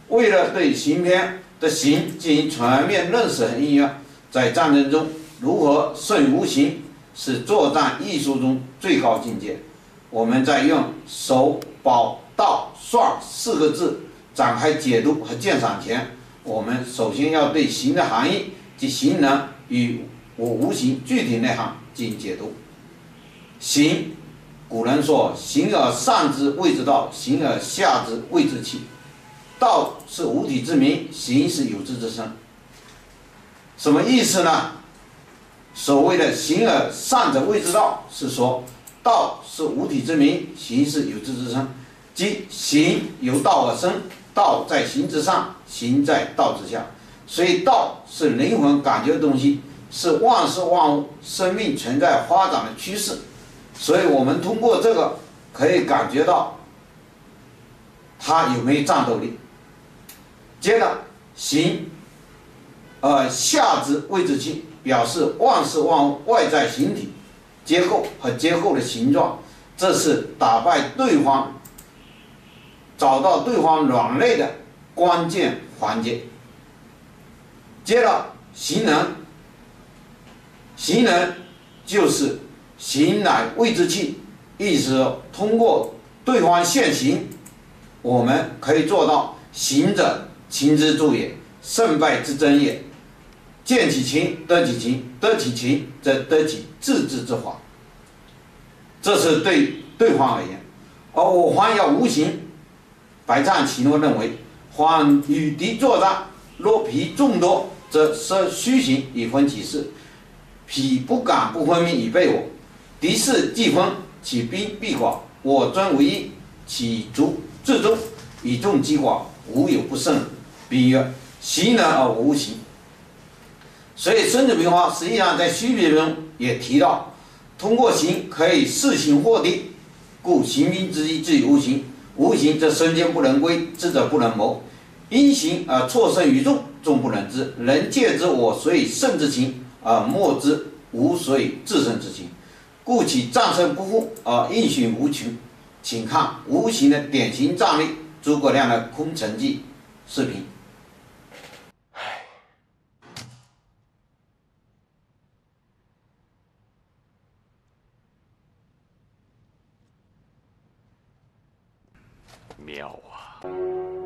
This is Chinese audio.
为了对刑篇的刑进行全面认识和应用，在战争中如何胜无形，是作战艺术中最高境界。我们在用守、保、道、算4个字展开解读和鉴赏前，我们首先要对刑的含义及刑能与无形具体内涵进行解读。刑，古人说：“形而上之谓之道，形而下之谓之器。”道是无体之名，形是有之之身。什么意思呢？所谓的形而上者谓之道，是说道是无体之名，形是有之之身，即形由道而生，道在形之上，形在道之下。所以道是灵魂感觉的东西，是万事万物生命存在发展的趋势。所以我们通过这个可以感觉到它有没有战斗力。接着形下之谓之器，表示万事万物外在形体结构和结构的形状，这是打败对方、找到对方软肋的关键环节。接着形能，形能就是形乃谓之器，意思是通过对方现形，我们可以做到行者情之助也，胜败之争也。见其情得其情，得其情则得其自治之法。这是对对方而言。而我方要无形，白赞奇诺认为，方与敌作战，若疲众多，则设虚形以分其势，彼不敢不分命以备我。敌势既分，其兵必寡，我专为一，其卒至众，以众击寡，无有不胜。比曰：形能而无形。所以《孙子兵法》实际上在序别中也提到，通过形可以示形获敌，故行兵之意至于无形，无形则身兼不能归，智者不能谋。因形而错胜于众，众不能知。人戒之我所以胜之情，而莫之无所以制胜之情，故其战胜不复，而应许无穷。请看无形的典型战例，诸葛亮的空城计视频。 妙啊！